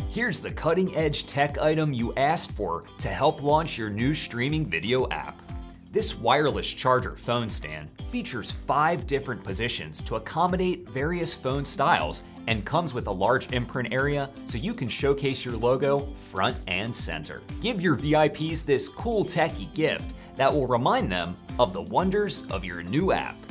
Here's the cutting-edge tech item you asked for to help launch your new streaming video app. This wireless charger phone stand features 5 different positions to accommodate various phone styles and comes with a large imprint area so you can showcase your logo front and center. Give your VIPs this cool techie gift that will remind them of the wonders of your new app.